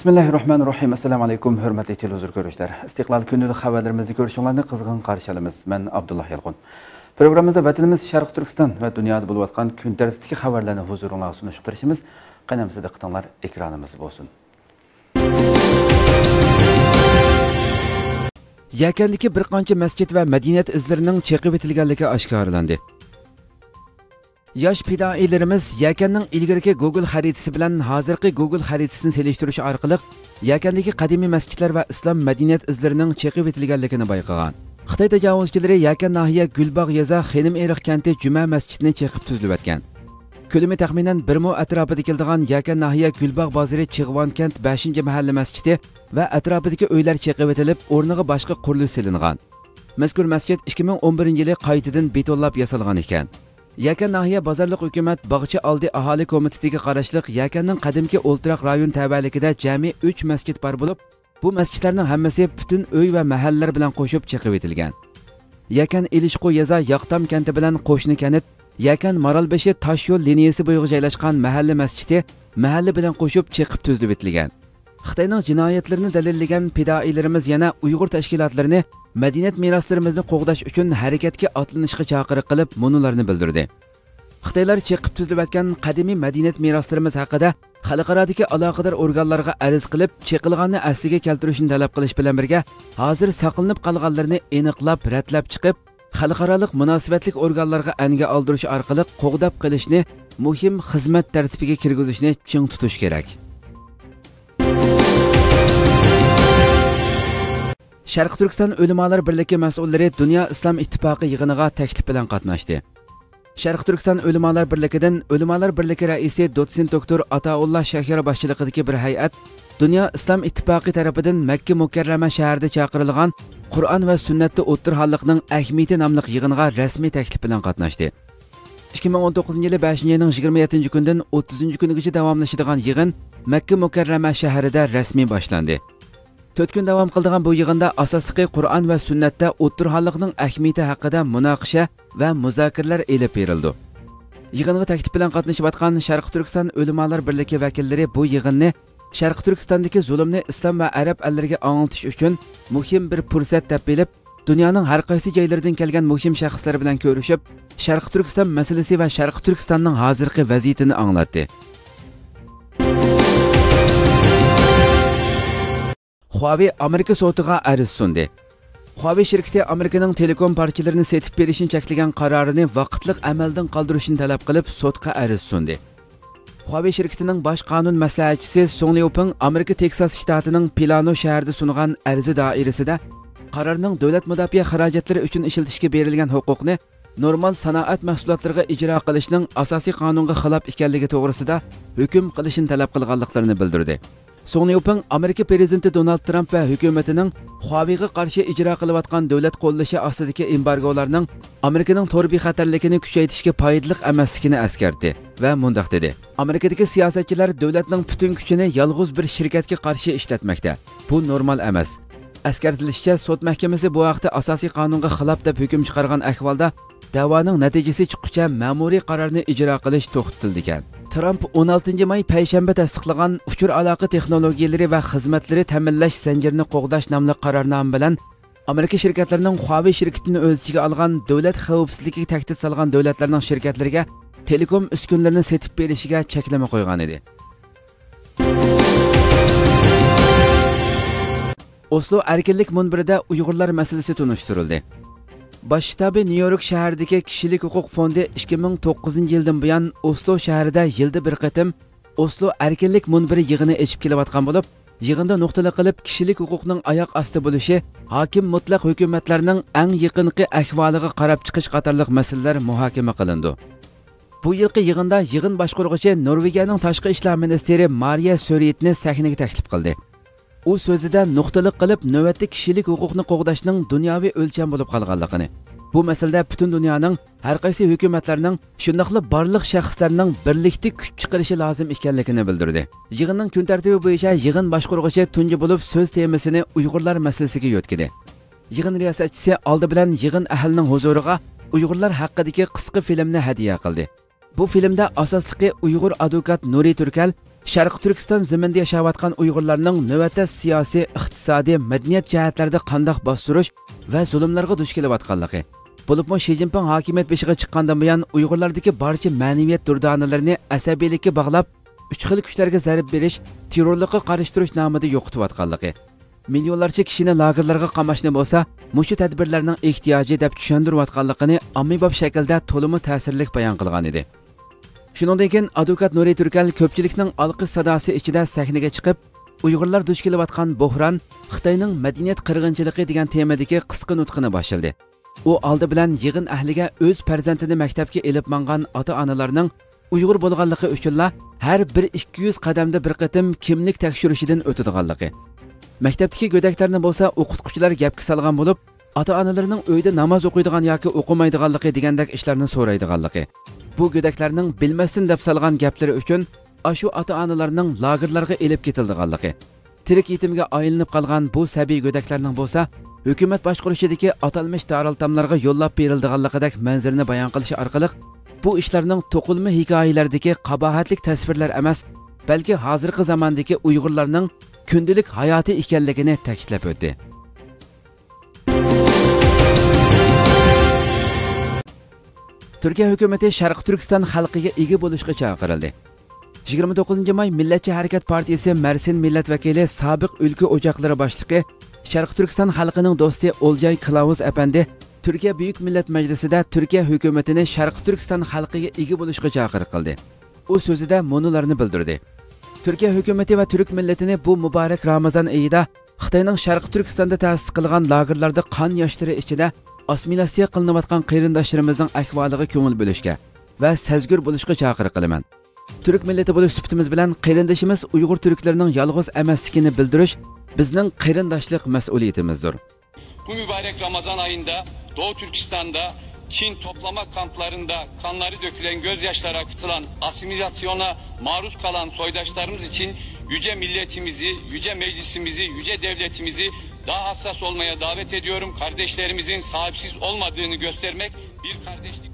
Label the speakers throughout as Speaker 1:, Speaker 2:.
Speaker 1: Bismillahirrahmanirrahim. Assalamu alaykum, hurmatli televizor ko'ruvchilar. Istiqlol kunidagi xabarlarimizni ko'rishingizni qizg'in qarshi olamiz. Men Abdullah Yalqun. Programmamizda vatanimiz Sharq Turkiston va dunyoda bo'lib o'tgan kun tartibidagi xabarlarni huzuringizga sunishtirishimiz qanamsiz diqqatinglar ekranimiz bo'lsin. Yakandagi bir qancha masjid va madaniyat izlarining chaqib etilganligi oshkorlandi. Yosh fidoilarimiz Yakanning ilgirki Google xaritasi bilan hozirgi Google xaritasini selishtirish orqali Yakandagi qadimiy masjidlar va islom madaniyat izlarining chaqib etilganligini bayqagan. Xitoy tajovuzchilari Yakan nahiya Gulbog' Yeza Xenim Eriq kanti Juma masjidini chaqib tuzilib o'tgan. Ko'lami taxminan 1 mo atrofida keladigan Yakan nahiya Gulbog' bozori Chig'von kent 5-mahalla masjidi va atrofidagi uylar chaqib etilib, o'rniga boshqa qurilish silingan. Mazkur masjid 2011-yili qaytadan betonlab yasalgan ekan. Yakan nahiya bozorlik hukumat bog'cha oldi aholi komitetiga qarashliq Yakanning qadimki o'ltiroq rayon tabaligida jami 3 masjid bor bo'lib, bu masjidlarning hammasi butun uy va mahallalar bilan qo'shib chiqib etilgan. Yakan Ilishqo Yeza Yaqtam kanti bilan qo'shni kanit Yakan Maralbeshi tosh yo'l liniyasi bo'yicha joylashgan mahalla masjidi mahalla bilan qo'shib chiqib tuzilib etilgan. Xitoyning jinoyatlarini dalillagan fidoilarimiz yana Uyg'ur tashkilotlarini madaniyat meroslarimizni qo'g'dash uchun harakatga otlanishga chaqiriq qilib, munolarni bildirdi. Xitoylar chiqib tuzilib o'tgan qadimiy madaniyat meroslarimiz haqida xalqarodagi aloqador organlarga arz qilib, chiqilganni asliga keltirishni talab qilish bilan birga, hozir saqlanib qolganlarni aniqlab, ratlab chiqib, xalqaroliq munosabatlik organlarga anga oldirish orqali qo'g'dab qilishni, muhim xizmat tartibiga kirgizishni ching tutish kerak. Sharq Turkiston Ulamolar birligi mas'ullari Dunyo islom ittifoqi yig'iniga taklif bilan qatnashdi. Sharq Turkiston Ulamolar birligidan Ulamolar birligi raisi dotsent doktor Ataullah Shahir boshchiligidagi bir hay'at Dunyo islom ittifoqi tomonidan Makka Mukarrama shahrida chaqirilgan Qur'on va sunnatda o'ttirxonlikning ahamiyati nomli yig'iniga rasmiy taklif bilan qatnashdi. 2019-yili 5-oyning 27-kundan 30-kunigacha davomlashadigan yig'in Makka Mukarrama shahrida rasmiy boshlandi. 4 kun davom qildigan bu yig'inda asosliqi Qur'on va sunnatda o'ttirxonlikning ahamiyati haqida munoqasha va muzokaralar elib berildi. Yig'inga taklif bilan qatnashib atgan Sharq Turkiston Ulamolar birligi vakillari bu yig'inni Sharq Turkistondagi zulmni islom va arab allariga anglatish uchun muhim bir fursat deb bilib, dunyoning har qaysi joylaridan kelgan muhim shaxslar bilan ko'rishib, Sharq Turkiston masalasi va Sharq Turkistonning hozirgi vaziyatini anglatdi. Huawei Amerika sotiga arz sundi. Huawei shirkati Amerikaning telekom parchalarini setib berishni cheklagan qarorini vaqtliq amaldan qoldirishni talab qilib sotga arz sundi. Huawei shirkatining bosh qonun maslahatchisi Song Liuping Amerika Teksas shtatining Plano shahrida sungan arzi doirasida qarorning davlat mudofaa xarajatlari uchun ishlatishga berilgan huquqni normal sanoat mahsulotlariga ijro qilishning asosiy qonunga xilof ekanligi to'g'risida hukm qilishni talab qilganliklarini bildirdi. Song Liuping Amerika prezidenti Donald Trump va hukumatining Huawei'ga qarshi ijro qilayotgan davlat qo'llashi ostidagi embargolarning Amerikaning torbi xatarligini kuchaytirishga foydali emasligini eskartdi va mundaq dedi: Amerikadagi siyosatchilar davlatning butun kuchini yolg'iz bir shirkatga qarshi ishlatmoqda. Bu normal emas. Eskartilishicha, sud mahkamasi bu vaqtda asosiy qonunga xilof deb hukm chiqargan ahvolda da'voning natijasi chiqquncha ma'muriy qarorni ijro qilish to'xtatildi ekan. Trump 16 may payshanba tasdiqlagan uchur aloqa texnologiyalari va xizmatlari ta'minlash zanjirini qo'g'dash nomli qarornoma bilan Amerika shirkatlarining Huawei shirkatini o'z ichiga olgan davlat xavfsizligiga tahdid solgan davlatlarning shirkatlariga telekom uskunalarini setib berishiga cheklama qo'ygan edi. Oslo erkinlik munbirida Uyg'urlar masalasi tunishtirildi. Bosh shtabi New York shahridagi kishilik huquq fondi 2009-yildan buyon Oslo shahrida yilda bir qatim Oslo erkinlik munbiri yig'ini echib kelayotgan bo'lib, yig'inda nuqtali qilib kishilik huquqning oyoq osti bo'lishi, hokim mutlaq hukumatlarning eng yaqinqi ahvoliga qarab chiqish qatorliq masalalar muhokama qilindi. Bu yilgi yig'inda yig'in boshqaruvchi Norvegiyaning tashqi ishlar ministri Mariya Sörjetni sahnaga taklif qildi. U so'zida nuqtali qilib navbatda kishilik huquqni qo'g'dashning dunyoviy o'lcham bo'lib qolganligini, bu masalada butun dunyoning har qaysi hukumatlarning shundaqli barliq shaxslarning birlikda kuch chiqarishi lozim ekanligini bildirdi. Yig'inning kun tartibi bo'yicha yig'in boshqaruvchi tunji bo'lib so'z temasini Uyg'urlar masalasiga yo'tkidi. Yig'in riyosatchisi oldi bilan yig'in ahlining huzuriga Uyg'urlar haqidagi qisqa filmni hadiya qildi. Bu filmda asosliqi Uyg'ur advokat Nuri Turkal Sharq Turkiston zaminida yashayotgan Uyg'urlarning navbatda siyosiy, iqtisodiy, madaniyat jihatlarida qandoq bostirish va zulmlarga duch kelayotganligi. Bo'libmi Xi Jinping hokimiyat beshiga chiqqandan buyon Uyg'urlardagi barcha ma'naviyat durdonalarini asabiylikka bog'lab, uch xil kuchlarga zarb berish, terrorlikqa qarshi turish nomida yo'qotayotganligi. Milyonlarcha kishini lagerlarga qamashni bo'lsa, mushu tadbirlarning ehtiyoji deb tushuntirayotganligini ommabop shaklda to'limi ta'sirli bayon qilgan edi. Shuningdek, advokat Nuri Turkal ko'pchilikning olqish sadosi ichida sahnaga chiqib, Uyg'urlar duch kelayotgan bo'hron, Xitoyning madaniyat qirg'inchiligi degan temadagi qisqa nutqini boshladi. U oldi bilan yig'in ahliga o'z farzandini maktabga elib mangan ota-onalarning Uyg'ur bo'lganligi uchunla har 1-200 qadamda bir qatim kimlik tekshirishidan o'tadiganligi. Maktabdagi go'daklarni bo'lsa o'qituvchilar gapga solgan bo'lib, ota-onalarning uyda namoz o'qiydigan yoki o'qimaydiganligi degandek ishlarni so'raydiganligi. Bu go'daklarning bilmasdan deb solgan gaplari uchun ashu ota-onalarning lagerlarga elib ketildiganligi. Tirik yetimga aylanib qolgan bu sabiy go'daklarning bo'lsa, hukumat boshqarishidagi atalmish daraltamlarga yo'llab berildiganligidek manzarani bayon qilish orqali bu ishlarning to'qilma hikoyalardagi qabohatlik tasvirlar emas, balki hozirgi zamondagi Uyg'urlarning kundalik hayoti ekanligini ta'kidlab o'tdi. Turkiya hukumati Sharq Turkiston xalqiga ega bo'lishga chaqirildi. 29 may Millatchi harakat partiyasi Mersin millat vakili sobiq o'lka o'choqlari boshlig'i Sharq Turkiston xalqining do'sti Olcay Kılavuz apandi Turkiya Buyuk Millat Majlisida Turkiya hukumatini Sharq Turkiston xalqiga ega bo'lishga chaqirdi. U so'zida monolarni bildirdi. Turkiya hukumati va turk millatini bu muborak Ramazon oyida Xitoyning Sharq Turkistonda ta'sis qilgan lagerlarda qon yoshlari ichida assimilyatsiya qilinayotgan qarindoshlarimizning ahvoliga ko'ngil bo'lishga va sezgur bo'lishga chaqiriq qilaman. Turk millati bo'lish sifatimiz bilan qarindoshimiz Uyg'ur turklarining yolg'iz emasligini bildirish bizning qarindoshlik mas'uliyatimizdir.
Speaker 2: Bu mübarek Ramazan ayında Doğu Türkistan'da Çin toplama kamplarında kanları dökülen gözyaşları akıtılan asimilasyona maruz kalan soydaşlarımız için yüce milletimizi, yüce meclisimizi, yüce devletimizi daha hassas olmaya davet ediyorum. Kardeşlerimizin sahipsiz olmadığını göstermek bir kardeşlik.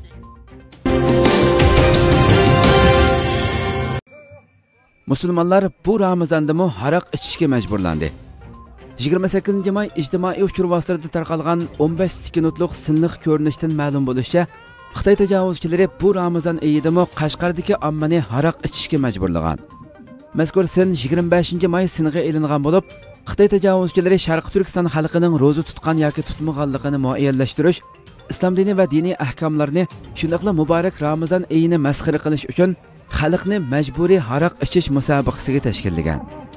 Speaker 1: Müslümanlar bu Ramazanda mı haraq içishga mecburlandı. 28 may ijtimoiy uchur vositalarida tarqalgan 15 sekundlik sinliq ko'rinishdan ma'lum bo'lishicha, Xitoy tajovuzchilari bu Ramazon oyida Qashqardagi ommani haraq ichishga majburlagan. Mazkur sin 25 may singa elingan bo'lib, Xitoy tajovuzchilari Sharq Turkiston xalqining ro'za tutgan yoki tutmaganligini muayyanlashtirish, islom dini va diniy ahkomlarni, shundaqla muborak Ramazon oyini masxara qilish uchun xalqni majburiy haraq ichish musobaqasiga tashkillagan.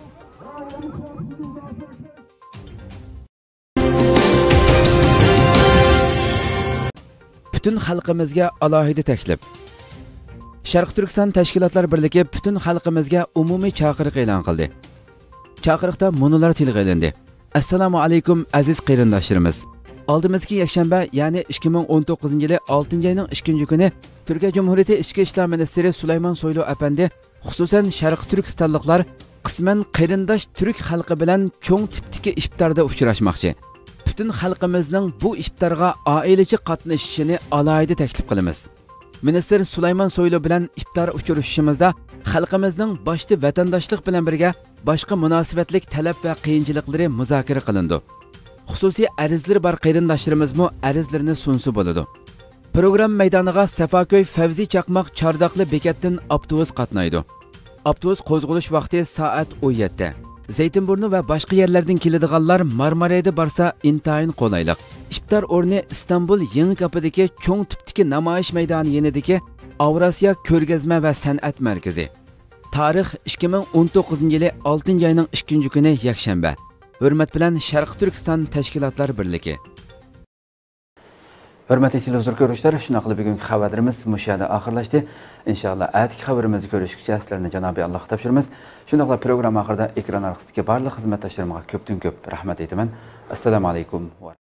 Speaker 1: Bütün xalqimizga alohida taklif. Sharq Turkiston tashkilotlar birligi bütün xalqimizga umumiy chaqiriq e'lon qildi. Chaqiriqda monolar tilga olindi. Assalomu alaykum aziz qarindoshlarimiz. Oldimizki yakshanba, ya'ni 2019-yili 6-oyning 2 kuni Turkiya Cumhuriyati Ichki ishlar ministri Sulaymon Soylu apandi xususan Sharq Turkistonliklar qisman qarindosh turk xalqi bilan cho'ng tipdagi iftorda uchrashmoqchi. Bütün xalqimizning bu iftorga oilachi qatnashishini alohida taklif qilamiz. Ministr Sulaymon Soylu bilan iftor uchrashishimizda xalqimizning boshqa vatandoshlik bilan birga boshqa munosabatlik talab va qiyinchiliklari muzokara qilindi. Xususiy arizlar bor qarindoshlarimiz arizlarini sunsi bo'ladi. Program maydoniga Safakoy Favzi Chaqmoq Chordoqli bekatdan avtobus qatnaydi. Avtobus qo'zg'alish vaqti soat 17. Zeytinburnu va boshqa yerlardan keladiganlar Marmarayda borsa intayin qolayliq. İftar o'rni İstanbul Yengikapidagi cho'ng tipdagi namoyish maydoni yanidagi Avrasiya ko'rgazma va san'at markazi. Tarix 2019-yili 6-oyning 2 kuni yakshanba. Hurmat bilan Sharq Turkiston tashkilotlar birligi. Hurmatli televizor ko'ruvchilar, shuna qilib bugungi xabarlarimiz mushada oxirlashdi. Inshaalloh atki xabarimizni ko'rishgacha sizlarni janobi Allohga topshiramiz. Shundaqla program oxirida ekran orqasidagi barcha xizmatdoshlarimga ko'pdan ko'p rahmat aytaman. Assalomu alaykum.